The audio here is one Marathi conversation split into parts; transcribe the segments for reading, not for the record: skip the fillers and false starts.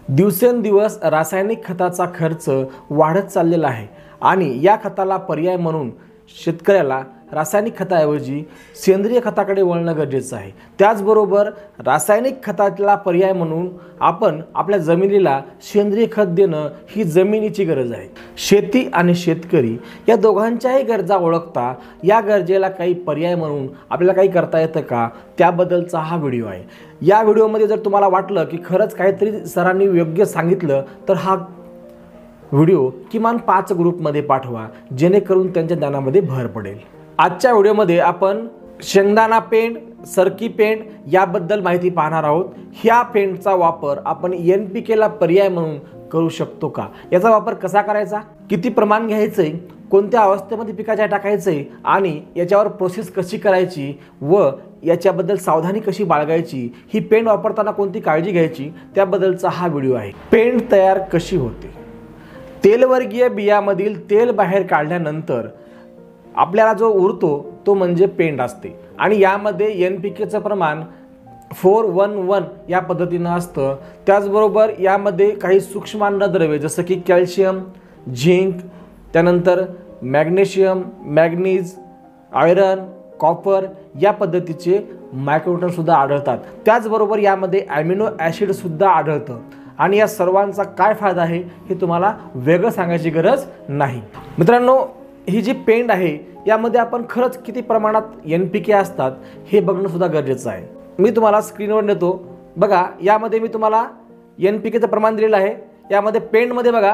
दिवसेंदिवस रासायनिक खताचा खर्च वाढत चाललेला आहे आणि या खताला पर्याय म्हणून शेतकऱ्याला रासायनिक खताऐवजी सेंद्रिय खताकडे वळणं गरजेचं आहे। त्याचबरोबर रासायनिक खताला पर्याय म्हणून आपण आपल्या जमिनीला सेंद्रिय खत देणं ही जमिनीची गरज आहे। शेती आणि शेतकरी या दोघांच्याही गरजा ओळखता या गरजेला काही पर्याय म्हणून आपल्याला काही करता येतं का, त्याबद्दलचा हा व्हिडिओ आहे। या व्हिडिओमध्ये जर तुम्हाला वाटलं की खरंच काहीतरी सरांनी योग्य सांगितलं तर हा व्हिडिओ किमान 5 ग्रुपमध्ये पाठवा, जेणेकरून त्यांच्या ज्ञानामध्ये भर पडेल। आजच्या व्हिडिओमध्ये आपण शेंगदाणा पेंड, सरकी पेंड याबद्दल माहिती पाहणार आहोत। ह्या पेंडचा वापर आपण NPK ला पर्याय म्हणून करू शकतो का, याचा वापर कसा करायचा, किती प्रमाण घ्यायचे, कोणत्या अवस्थेमध्ये पिकाच्या टाकायचे आणि याच्यावर प्रोसेस कशी करायची व याच्याबद्दल सावधानी कशी बाळगायची, ही पेंड वापरताना कोणती काळजी घ्यायची, त्याबद्दलचा हा व्हिडिओ आहे। पेंड तयार कशी होते। तेलवर्गीय बियामधील तेल बाहेर काढल्यानंतर आपल्याला जो उरतो तो म्हणजे पेंड असते आणि यामध्ये NPKचं प्रमाण 4-1-1 या पद्धतीने असतं। त्याचबरोबर यामध्ये काही सूक्ष्म अन्नद्रव्ये जसं की कॅल्शियम, झिंक, त्यानंतर मॅग्नेशियम, मॅग्नीज, आयरन, कॉपर या पद्धतीचे मायक्रोन्यूट्रंट सुद्धा आढळतात। त्याचबरोबर यामध्ये ॲमिनो ॲसिड सुद्धा आढळतं आणि या सर्वांचा काय फायदा आहे हे तुम्हाला वेगळं सांगायची गरज नाही। मित्रांनो, ही जी पेंड आहे यामध्ये आपण खरंच किती प्रमाणात NPK असतात हे बघणं सुद्धा गरजेचं आहे। मी तुम्हाला स्क्रीनवर नेतो, बघा यामध्ये मी तुम्हाला NPKचं प्रमाण दिलेलं आहे। यामध्ये पेंडमध्ये बघा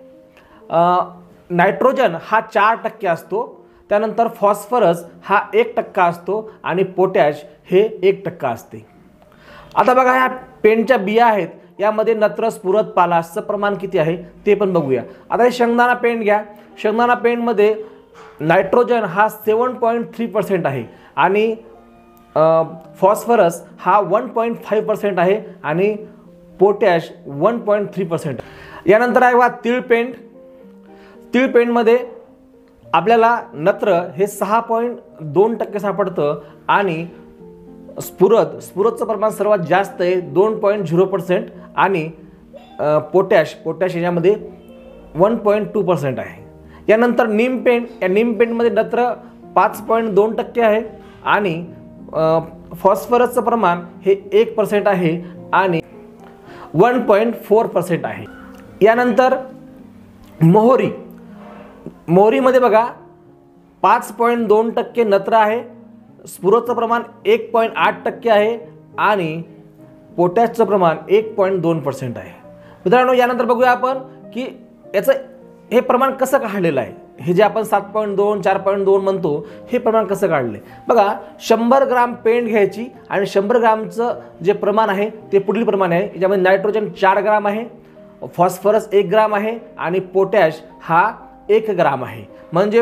नायट्रोजन हा 4% असतो, त्यानंतर फॉस्फरस हा 1% असतो आणि पोटॅश हे 1% असते। आता बघा ह्या पेंडच्या बिया आहेत, यामध्ये नत्र, स्फुरद, पालाशचं प्रमाण किती आहे ते पण बघूया। आता हे शेंगदाणा पेंड घ्या, शेंगदाणा पेंडमध्ये नायट्रोजन हा 7.3% आहे आणि फॉस्फरस हा 1.5% आहे आणि पोटॅश 1.3%। यानंतर आहे बघा तीळ पेंड। तीळ पेंडमध्ये आपल्याला नत्र हे 6.2% सापडतं आणि स्फुरदचं प्रमाण सर्वात जास्त आहे 2.0% आणि पोटॅश याच्यामध्ये 1.2% आहे। यानंतर नीम पेंड, या नीम पेंडमध्ये नत्र 5.2% आहे आणि फॉस्फरसचं प्रमाण हे 1% आहे आणि 1.4% आहे। यानंतर मोहरीमध्ये बघा 5.2% नत्र आहे, स्फुरदचं प्रमाण 1.8% आहे आणि पोटॅशचं प्रमाण 1.2% आहे। मित्रांनो, यानंतर बघूया आपण की याचं हे प्रमाण कसं काढलेलं आहे। हे जे आपण 7.2, 4.2 म्हणतो हे प्रमाण कसं काढलं आहे बघा। 100 ग्राम पेंड घ्यायची आणि 100 ग्रामचं जे प्रमाण आहे ते पुढील प्रमाण आहे। याच्यामध्ये नायट्रोजन 4 ग्राम आहे, फॉस्फरस 1 ग्राम आहे आणि पोटॅश हा 1 ग्राम आहे, म्हणजे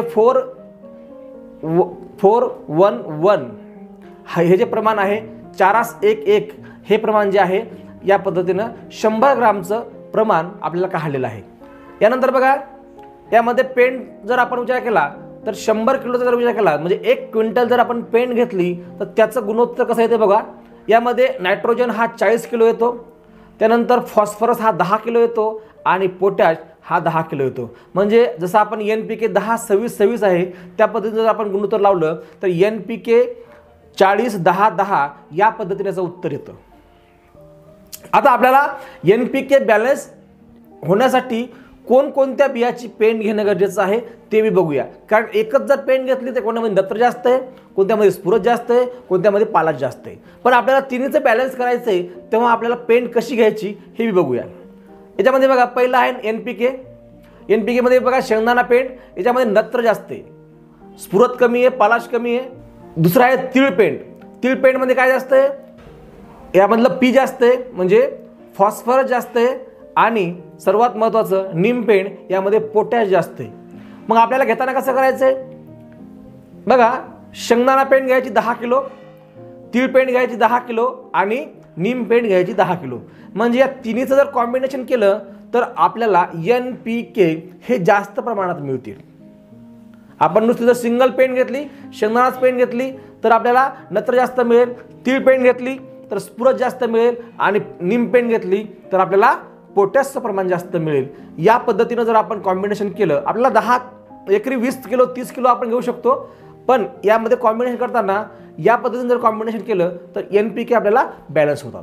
4-1-1 हे जे प्रमाण आहे 4:1 हे प्रमाण जे आहे या पद्धतीनं 100 ग्रामचं प्रमाण आपल्याला काढलेलं आहे। यानंतर बघा यामध्ये पेंड जर आपण विचार केला तर 100 किलोचा जर विचार केला म्हणजे 1 क्विंटल जर आपण पेंड घेतली तर त्याचं गुणोत्तर कसं येते बघा। यामध्ये नायट्रोजन हा 40 किलो येतो, त्यानंतर फॉस्फरस हा 10 किलो येतो आणि पोटॅश हा 10 किलो येतो। म्हणजे जसं आपण NPK 10-26-26 आहे त्या पद्धतीने जर आपण गुणोत्तर लावलं तर NPK 40-10-10 या पद्धतीने याचं उत्तर येतं। आता आपल्याला NPK बॅलन्स होण्यासाठी कोणकोणत्या बियाची पेंड घेणं गरजेचं आहे ते मी बघूया। कारण एकच जर पेंड घेतली तर कोणत्यामध्ये नत्र जास्त आहे, कोणत्यामध्ये स्फुरद जास्त आहे, कोणत्यामध्ये पालाश जास्त आहे, पण आपल्याला तिन्हीचं बॅलन्स करायचं आहे तेव्हा आपल्याला पेंड कशी घ्यायची हे मी बघूया। याच्यामध्ये बघा पहिला आहे NPK मध्ये बघा शेंगदाणा पेंड, याच्यामध्ये नत्र जास्त आहे, स्फुरद कमी आहे, पालाश कमी आहे। दुसरा आहे तीळ पेंडमध्ये काय जास्त आहे, यामधलं P जास्त आहे म्हणजे फॉस्फरस जास्त आहे आणि सर्वात महत्त्वाचं नीम पेंड यामध्ये पोटॅश जास्त आहे। मग आपल्याला घेताना कसं करायचं आहे बघा, शेंगदाणा पेंड घ्यायची 10 किलो, तीळ पेंड घ्यायची 10 किलो आणि नीम पेंड घ्यायची 10 किलो, म्हणजे या तिन्हीचं जर कॉम्बिनेशन केलं तर आपल्याला NPK हे जास्त प्रमाणात मिळतील। आपण नुसती जर सिंगल पेंड घेतली, शेंगदाणाच पेंड घेतली तर आपल्याला नत्र जास्त मिळेल, तीळ पेंड घेतली तर स्फुरद जास्त मिळेल आणि नीम पेंड घेतली तर आपल्याला पोटॅशचं प्रमाण जास्त मिळेल. या पद्धतीनं जर आपण कॉम्बिनेशन केलं, आपल्याला 10 एकरी 20 किलो 30 किलो आपण घेऊ शकतो. पण यामध्ये कॉम्बिनेशन करताना या पद्धतीने जर कॉम्बिनेशन केलं तर NPK आपल्याला बॅलन्स होतात.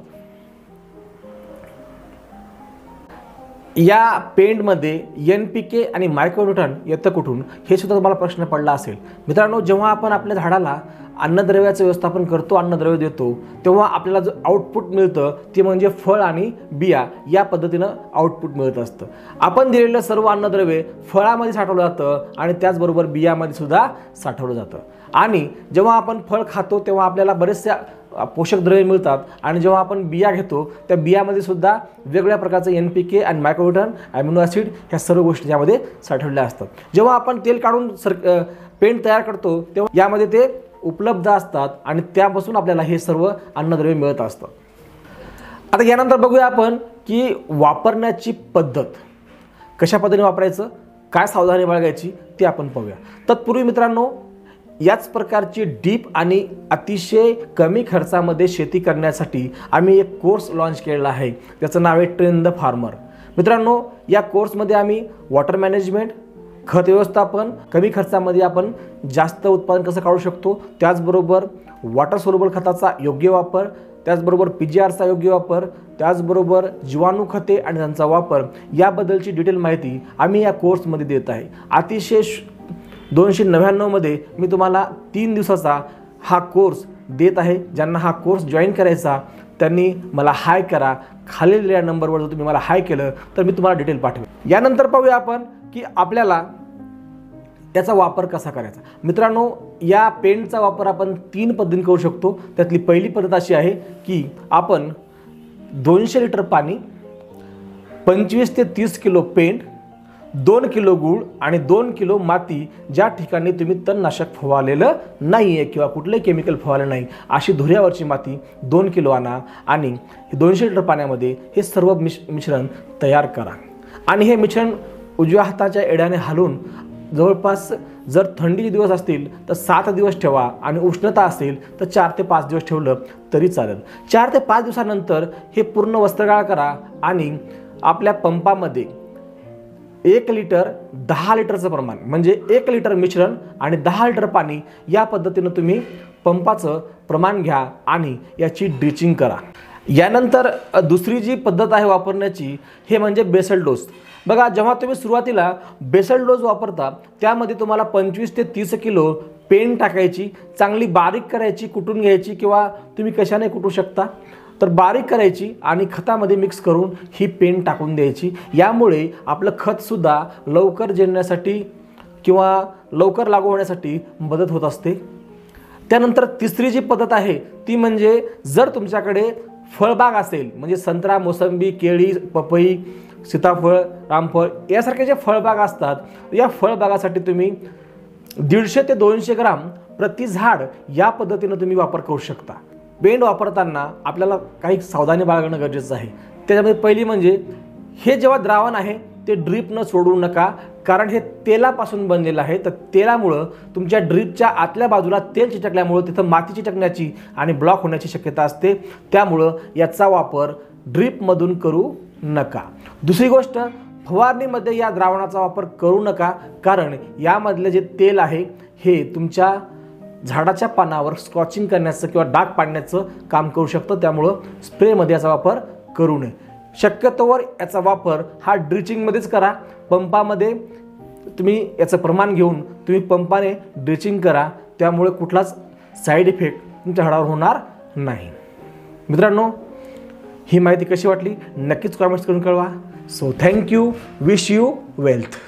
या पेंडमध्ये NPK आणि मायक्रोन्यूट्रॉन येतं कुठून, हे सुद्धा तुम्हाला प्रश्न पडला असेल. मित्रांनो, जेव्हा आपण आपल्या झाडाला अन्नद्रव्याचं व्यवस्थापन करतो, अन्नद्रव्य देतो, तेव्हा आपल्याला जो आउटपुट मिळतं ते म्हणजे फळ आणि बिया. या पद्धतीनं आउटपुट मिळत असतं. आपण दिलेलं सर्व अन्नद्रव्य फळामध्ये साठवलं जातं आणि त्याचबरोबर बियामध्ये सुद्धा साठवलं जातं. आणि जेव्हा आपण फळ खातो तेव्हा आपल्याला बरेचसे पोषक द्रव्ये मिळतात आणि जेव्हा आपण बिया घेतो त्या बियामध्ये सुद्धा वेगवेगळ्या प्रकारचे NPK आणि मायक्रोन्यूट्रॉन, अॅमिनो ॲसिड ह्या सर्व गोष्टी यामध्ये साठवलेल्या असतात. जेव्हा आपण तेल काढून पेंट तयार करतो तेव्हा यामध्ये ते उपलब्ध असतात आणि त्यापासून आपल्याला हे सर्व अन्नद्रव्य मिळत असतं. आता यानंतर बघूया आपण की वापरण्याची पद्धत, कशा पद्धतीने वापरायचं, काय सावधानी बाळगायची ते आपण पाहूया. तत्पूर्वी मित्रांनो, याच प्रकारची डीप आणि अतिशय कमी खर्चामध्ये शेती करण्यासाठी आम्ही एक कोर्स लॉन्च केलेला आहे. त्याचं नाव आहे ट्रेन द फार्मर. मित्रांनो, या कोर्समध्ये आम्ही वॉटर मॅनेजमेंट, खत व्यवस्थापन, कमी खर्चामध्ये आपण जास्त उत्पादन कसं काढू शकतो, त्याचबरोबर वॉटर सोल्युबल खताचा योग्य वापर, त्याचबरोबर PGRचा योग्य वापर, त्याचबरोबर जीवाणू खते आणि त्यांचा वापर याबद्दलची डिटेल माहिती आम्ही या कोर्समध्ये देत आहे. अतिशय 299 मध्ये मी तुम्हाला 3 दिवसाचा हा कोर्स देत आहे. ज्यांना हा कोर्स जॉईन करायचा त्यांनी मला हाय करा. खाली दिलेल्या नंबरवर जर तुम्ही मला हाय केलं तर मी तुम्हाला डिटेल पाठवेन. यानंतर पाहूया आपण की आपल्याला त्याचा वापर कसा करायचा. मित्रांनो, या पेंटचा वापर आपण 3 पद्धतीने करू शकतो. त्यातली पहिली पद्धत अशी आहे की आपण 200 लिटर पाणी, 25 ते 30 किलो पेंट, 2 किलो गूळ आणि 2 किलो माती, ज्या ठिकाणी तुम्ही तणनाशक फवारलेलं नाही आहे किंवा कुठलंही केमिकल फवारलं नाही अशी धुऱ्यावरची माती 2 किलो आणा आणि 200 लिटर पाण्यामध्ये हे सर्व मिश्रण तयार करा. आणि हे मिश्रण उजव्या हाताच्या एड्याने हलवून जवळपास, जर थंडीचे दिवस असतील तर 7 दिवस ठेवा आणि उष्णता असेल तर 4 ते 5 दिवस ठेवलं तरी चालेल. 4 ते 5 दिवसानंतर हे पूर्ण वस्त्रगाळ करा आणि आपल्या पंपामध्ये 1 लिटर 10 लिटरचं प्रमाण, म्हणजे 1 लिटर मिश्रण आणि 10 लिटर पाणी या पद्धतीनं तुम्ही पंपाचं प्रमाण घ्या आणि याची ड्रिचिंग करा. यानंतर दुसरी जी पद्धत आहे वापरण्याची, हे म्हणजे बेसल डोस. बघा, जेव्हा तुम्ही सुरुवातीला बेसल डोस वापरता त्यामध्ये तुम्हाला 25 ते 30 किलो पेंट टाकायची, चांगली बारीक करायची, कुटून घ्यायची किंवा तुम्ही कशाने कुटू शकता तर बारीक करायची आणि खतामध्ये मिक्स करून ही पेंट टाकून द्यायची. यामुळे आपलं खतसुद्धा लवकर जिरण्यासाठी किंवा लवकर लागू होण्यासाठी मदत होत असते. त्यानंतर तिसरी जी पद्धत आहे ती म्हणजे जर तुमच्याकडे फळबाग असेल, म्हणजे संत्रा, मोसंबी, केळी, पपई, सीताफळ, रामफळ यासारखे जे फळबाग असतात, या फळबागासाठी तुम्ही 150 ते 200 ग्राम प्रति झाड या पद्धतीनं तुम्ही वापर करू शकता. पेंट वापरताना आपल्याला काही सावधानी बाळगणं गरजेचं आहे. त्याच्यामध्ये पहिली म्हणजे हे जेव्हा द्रावण आहे ते ड्रीपनं सोडू नका, कारण हे तेलापासून बनलेलं आहे. तर तेलामुळं तुमच्या ड्रीपच्या आतल्या बाजूला तेल चिटकल्यामुळं तिथं माती चिटकण्याची आणि ब्लॉक होण्याची शक्यता असते. त्यामुळं याचा वापर ड्रीपमधून करू नका. दुसरी गोष्ट, फवारणीमध्ये या द्रावणाचा वापर करू नका, कारण यामधले जे तेल आहे हे तुमच्या झाडाच्या पानावर स्कॉचिंग करण्याचं किंवा डाग पाडण्याचं काम करू शकतं. त्यामुळं स्प्रेमध्ये याचा वापर करू नये. शक्यतोवर याचा वापर हा ड्रिचिंगमध्येच करा. पंपामध्ये तुम्ही याचं प्रमाण घेऊन तुम्ही पंपाने ड्रिचिंग करा. त्यामुळे कुठलाच साईड इफेक्ट तुमच्या झाडावर होणार नाही. मित्रांनो, ही माहिती कशी वाटली नक्कीच कॉमेंट्स करून कळवा. So thank you. Wish you wealth.